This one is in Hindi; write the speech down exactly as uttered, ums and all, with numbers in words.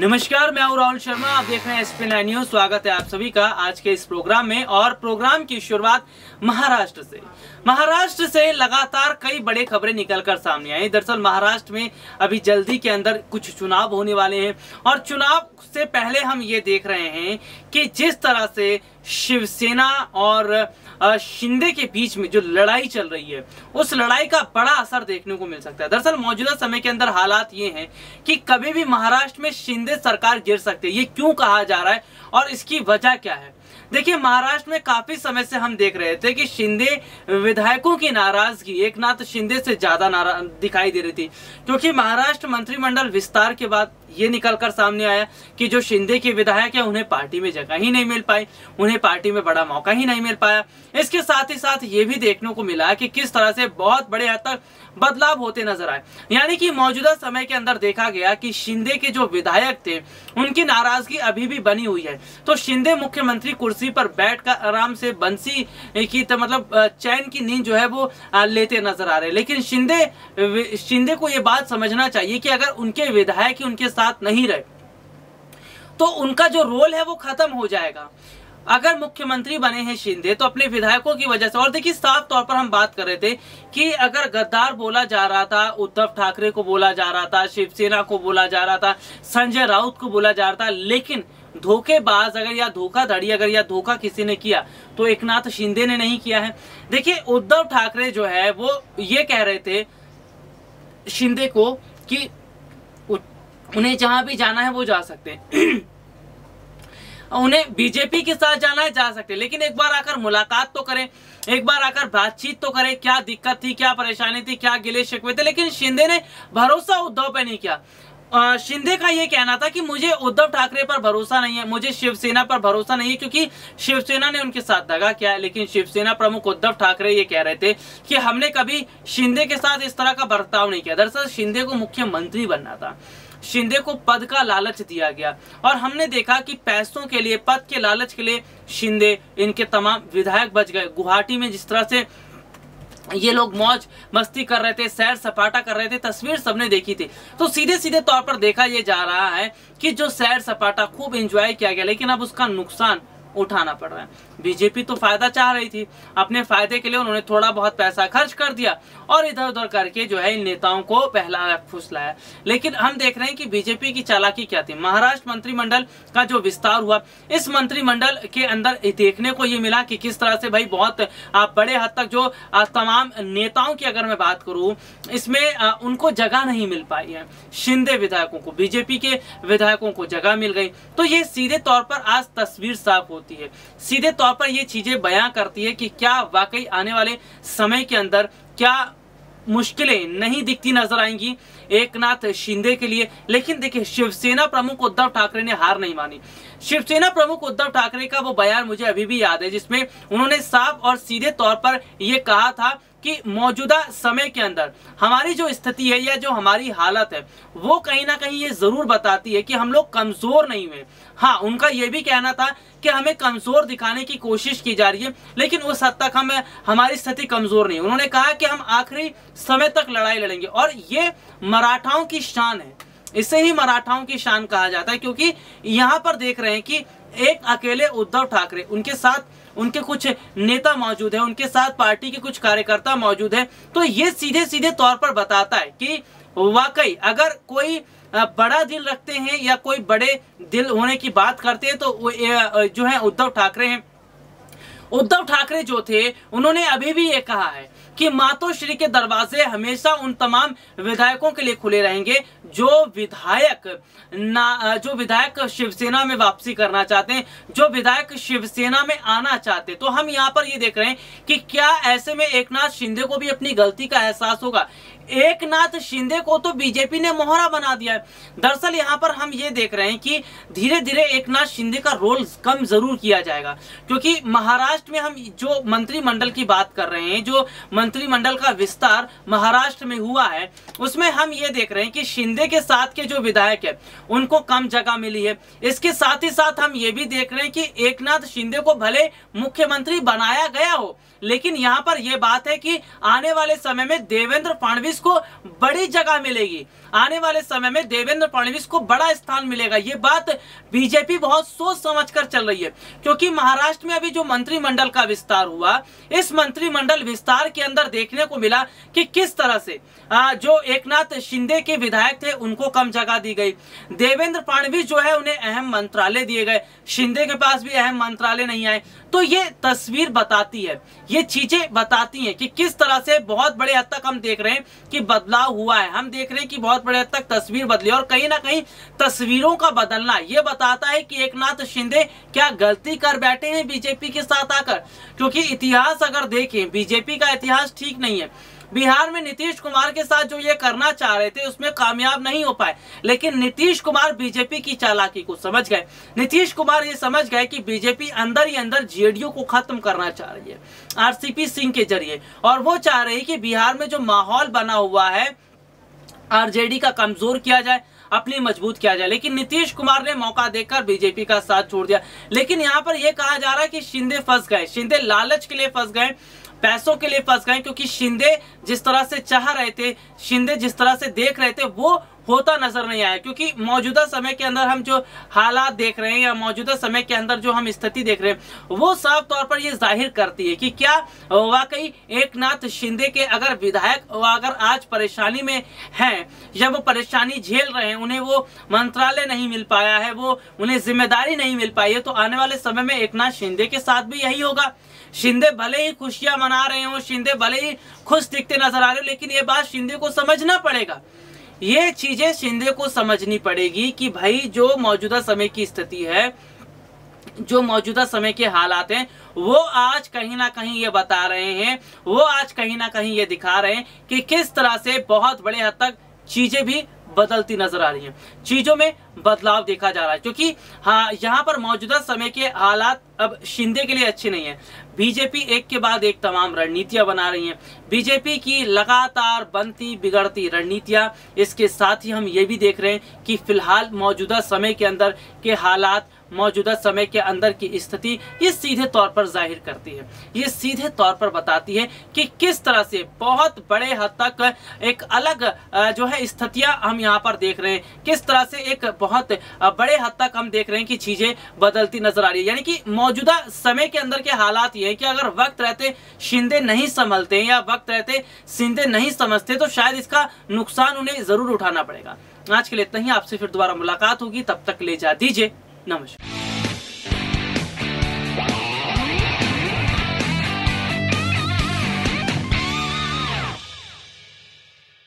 नमस्कार, मैं हूं राहुल शर्मा। आप देख रहे हैं एस पी नाइन न्यूज। स्वागत है आप सभी का आज के इस प्रोग्राम में। और प्रोग्राम की शुरुआत महाराष्ट्र से। महाराष्ट्र से लगातार कई बड़े खबरें निकलकर सामने आई। दरअसल महाराष्ट्र में अभी जल्दी के अंदर कुछ चुनाव होने वाले हैं और चुनाव से पहले हम ये देख रहे हैं कि जिस तरह से शिवसेना और शिंदे के बीच में जो लड़ाई चल रही है, उस लड़ाई का बड़ा असर देखने को मिल सकता है। दरअसल मौजूदा समय के अंदर हालात ये हैं कि कभी भी महाराष्ट्र में शिंदे सरकार गिर सकती है। ये क्यों कहा जा रहा है और इसकी वजह क्या है? देखिए, महाराष्ट्र में काफी समय से हम देख रहे थे कि शिंदे विधायकों की नाराजगी एकनाथ शिंदे से ज्यादा नाराज दिखाई दे रही थी, क्योंकि महाराष्ट्र मंत्रिमंडल विस्तार के बाद ये निकलकर सामने आया कि जो शिंदे के विधायक है उन्हें पार्टी में जगह ही नहीं मिल पाई, उन्हें पार्टी में बड़ा मौका ही नहीं मिल पाया। इसके साथ ही साथ ये भी देखने को मिला कि किस तरह से बहुत बड़े हद तक बदलाव होते नजर आए। यानी कि मौजूदा समय के अंदर देखा गया कि शिंदे के जो विधायक थे उनकी नाराजगी अभी भी बनी हुई है। तो शिंदे मुख्यमंत्री कुर्सी पर बैठकर आराम से बंसी की तो मतलब चैन की नींद जो है वो लेते नजर आ रहे हैं। लेकिन शिंदे शिंदे को ये बात समझना चाहिए कि अगर उनके विधायक उनके साथ नहीं रहे तो उनका जो रोल है वो खत्म हो जाएगा। अगर मुख्यमंत्री बने हैं शिंदे तो अपने विधायकों की वजह से। और देखिए, साफ तौर पर हम बात कर रहे थे कि अगर गद्दार बोला जा रहा था, उद्धव ठाकरे को बोला जा रहा था, शिवसेना को बोला जा रहा था, संजय राउत को बोला जा रहा था, लेकिन धोखेबाज अगर या धोखाधड़ी अगर या धोखा किसी ने किया तो एकनाथ शिंदे ने नहीं किया है। देखिए, उद्धव ठाकरे जो है वो ये कह रहे थे शिंदे को कि उन्हें जहां भी जाना है वो जा सकते हैं उन्हें बीजेपी के साथ जाना है जा सकते हैं, लेकिन एक बार आकर मुलाकात तो करें, एक बार आकर बातचीत तो करें, क्या दिक्कत थी, क्या परेशानी थी, क्या गिले शिकवे थे। लेकिन शिंदे ने भरोसा उद्धव पे नहीं किया। आ, शिंदे का ये कहना था कि मुझे उद्धव ठाकरे पर भरोसा नहीं है, मुझे शिवसेना पर भरोसा नहीं है, क्योंकि शिवसेना ने उनके साथ दगा किया है। लेकिन शिवसेना प्रमुख उद्धव ठाकरे ये कह रहे थे कि हमने कभी शिंदे के साथ इस तरह का बर्ताव नहीं किया। दरअसल शिंदे को मुख्यमंत्री बनना था, शिंदे को पद का लालच दिया गया और हमने देखा कि पैसों के लिए, पद के लालच के लिए शिंदे इनके तमाम विधायक बच गए। गुवाहाटी में जिस तरह से ये लोग मौज मस्ती कर रहे थे, सैर सपाटा कर रहे थे, तस्वीर सबने देखी थी। तो सीधे सीधे तौर पर देखा ये जा रहा है कि जो सैर सपाटा खूब एंजॉय किया गया, लेकिन अब उसका नुकसान उठाना पड़ रहा है। बीजेपी तो फायदा चाह रही थी, अपने फायदे के लिए उन्होंने थोड़ा बहुत पैसा खर्च कर दिया और इधर उधर करके जो है इन नेताओं को पहला फुसलाया। लेकिन हम देख रहे हैं कि बीजेपी की चालाकी क्या थी। महाराष्ट्र मंत्रिमंडल का जो विस्तार हुआ, इस मंत्रिमंडल के अंदर देखने को ये मिला कि किस तरह से भाई बहुत बड़े हद तक जो तमाम नेताओं की अगर मैं बात करूं, इसमें उनको जगह नहीं मिल पाई है। शिंदे विधायकों को, बीजेपी के विधायकों को जगह मिल गई। तो ये सीधे तौर पर आज तस्वीर साफ होती है, सीधे तौर पर ये चीजें बयां करती है कि क्या वाकई आने वाले समय के अंदर क्या मुश्किलें नहीं दिखती नजर आएंगी एकनाथ शिंदे के लिए। लेकिन देखिए, शिवसेना प्रमुख उद्धव ठाकरे ने हार नहीं मानी। शिवसेना प्रमुख उद्धव ठाकरे का वो बयान मुझे अभी भी याद है, जिसमें उन्होंने साफ और सीधे तौर पर ये कहा था कि मौजूदा समय के अंदर हमारी जो स्थिति है या जो हमारी हालत है वो कहीं ना कहीं ये जरूर बताती है कि हम लोग कमजोर नहीं हुए। हाँ, उनका ये भी कहना था कि हमें कमजोर दिखाने की कोशिश की जा रही है, लेकिन उस हद तक हम हमारी स्थिति कमजोर नहीं। उन्होंने कहा कि हम आखिरी समय तक लड़ाई लड़ेंगे और ये मराठाओं की शान है। इसे ही मराठाओं की शान कहा जाता है, क्योंकि यहाँ पर देख रहे हैं कि एक अकेले उद्धव ठाकरे, उनके साथ उनके कुछ नेता मौजूद है, उनके साथ पार्टी के कुछ कार्यकर्ता मौजूद है। तो ये सीधे सीधे तौर पर बताता है कि वाकई अगर कोई बड़ा दिल रखते हैं या कोई बड़े दिल होने की बात करते हैं तो जो है उद्धव ठाकरे हैं। उद्धव ठाकरे जो थे उन्होंने अभी भी ये कहा है कि मातोश्री के दरवाजे हमेशा उन तमाम विधायकों के लिए खुले रहेंगे जो विधायक ना जो विधायक शिवसेना में वापसी करना चाहते हैं, जो विधायक शिवसेना में आना चाहते हैं। तो हम यहाँ पर ये देख रहे हैं कि क्या ऐसे में एकनाथ शिंदे को भी अपनी गलती का एहसास होगा। एकनाथ शिंदे को तो बीजेपी ने मोहरा बना दिया है। दरअसल यहाँ पर हम ये देख रहे हैं कि धीरे धीरे एकनाथ शिंदे का रोल कम जरूर किया जाएगा, क्योंकि महाराष्ट्र में हम जो मंत्रिमंडल की बात कर रहे हैं, जो मंत्रिमंडल का विस्तार महाराष्ट्र में हुआ है, उसमें हम ये देख रहे हैं कि शिंदे के साथ के जो विधायक है उनको कम जगह मिली है। इसके साथ ही साथ हम ये भी देख रहे हैं कि एकनाथ शिंदे को भले मुख्यमंत्री बनाया गया हो, लेकिन यहाँ पर यह बात है कि आने वाले समय में देवेंद्र फडणवीस फडणवीस को बड़ी जगह मिलेगी, आने वाले समय में देवेंद्र फडणवीस को बड़ा स्थान मिलेगा। ये बात बीजेपी बहुत सोच समझकर चल रही है, क्योंकि महाराष्ट्र में अभी जो मंत्रिमंडल का विस्तार हुआ, इस मंत्रिमंडल विस्तार के अंदर देखने को मिला कि किस तरह से जो एकनाथ शिंदे के विधायक थे उनको कम जगह दी गई, देवेंद्र फडणवीस जो है उन्हें अहम मंत्रालय दिए गए, शिंदे के पास भी अहम मंत्रालय नहीं आए। तो ये तस्वीर बताती है, ये चीजें बताती हैं कि किस तरह से बहुत बड़े हद तक हम देख रहे हैं कि बदलाव हुआ है। हम देख रहे हैं कि बहुत बड़े हद तक तस्वीर बदली, और कहीं ना कहीं तस्वीरों का बदलना ये बताता है कि एकनाथ शिंदे क्या गलती कर बैठे हैं बीजेपी के साथ आकर, क्योंकि इतिहास अगर देखें, बीजेपी का इतिहास ठीक नहीं है। बिहार में नीतीश कुमार के साथ जो ये करना चाह रहे थे उसमें कामयाब नहीं हो पाए, लेकिन नीतीश कुमार बीजेपी की चालाकी को समझ गए। नीतीश कुमार ये समझ गए कि बीजेपी अंदर ही अंदर जेडीयू को खत्म करना चाह रही है आरसीपी सिंह के जरिए, और वो चाह रही है कि बिहार में जो माहौल बना हुआ है आरजेडी का कमजोर किया जाए, अपनी मजबूत किया जाए। लेकिन नीतीश कुमार ने मौका देकर बीजेपी का साथ छोड़ दिया। लेकिन यहाँ पर यह कहा जा रहा है कि शिंदे फंस गए, शिंदे लालच के लिए फंस गए, पैसों के लिए फंस गए, क्योंकि शिंदे जिस तरह से चाह रहे थे, शिंदे जिस तरह से देख रहे थे वो होता नजर नहीं आया। क्योंकि मौजूदा समय के अंदर हम जो हालात देख रहे हैं या मौजूदा समय के अंदर जो हम स्थिति देख रहे हैं वो साफ तौर पर ये जाहिर करती है कि क्या वाकई एकनाथ शिंदे के अगर विधायक अगर आज परेशानी में हैं या वो परेशानी झेल रहे हैं, उन्हें वो मंत्रालय नहीं मिल पाया है, वो उन्हें जिम्मेदारी नहीं मिल पाई है, तो आने वाले समय में एकनाथ शिंदे के साथ भी यही होगा। शिंदे भले ही खुशियां मना रहे हो, शिंदे भले ही खुश दिखते नजर आ रहे हो, लेकिन ये बात शिंदे को समझना पड़ेगा, ये चीजें शिंदे को समझनी पड़ेगी कि भाई जो मौजूदा समय की स्थिति है, जो मौजूदा समय के हालात हैं, वो आज कहीं ना कहीं ये बता रहे हैं, वो आज कहीं ना कहीं ये दिखा रहे हैं कि किस तरह से बहुत बड़े हद तक चीजें भी बदलती नजर आ रही हैं, चीजों में बदलाव देखा जा रहा है। क्योंकि हाँ, यहाँ पर मौजूदा समय के हालात अब शिंदे के लिए अच्छे नहीं है। बीजेपी एक के बाद एक तमाम रणनीतियां बना रही है, बीजेपी की लगातार बनती बिगड़ती रणनीतियां। इसके साथ ही हम ये भी देख रहे हैं कि फिलहाल मौजूदा समय के अंदर के हालात, मौजूदा समय के अंदर की स्थिति ये सीधे तौर पर जाहिर करती है, ये सीधे तौर पर बताती है कि किस तरह से बहुत बड़े हद तक एक अलग जो है स्थितियां हम यहाँ पर देख रहे हैं, किस तरह से एक बहुत बड़े हद तक हम देख रहे हैं कि चीजें बदलती नजर आ रही है। यानी कि मौजूदा समय के अंदर के हालात ये है कि अगर वक्त रहते शिंदे नहीं संभलते या वक्त रहते शिंदे नहीं समझते तो शायद इसका नुकसान उन्हें जरूर उठाना पड़ेगा। आज के लिए इतना ही, आपसे फिर दोबारा मुलाकात होगी, तब तक ले जा दीजिए, नमस्कार।